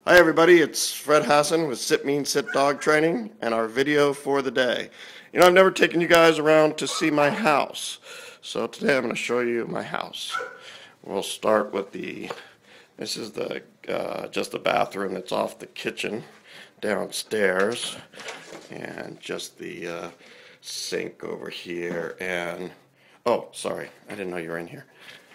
Hi everybody, it's Fred Hassan with Sit Mean Sit Dog Training and our video for the day. I've never taken you guys around to see my house, so today I'm going to show you my house. We'll start with this is just the bathroom that's off the kitchen downstairs, and just the sink over here, and, oh, sorry, I didn't know you were in here.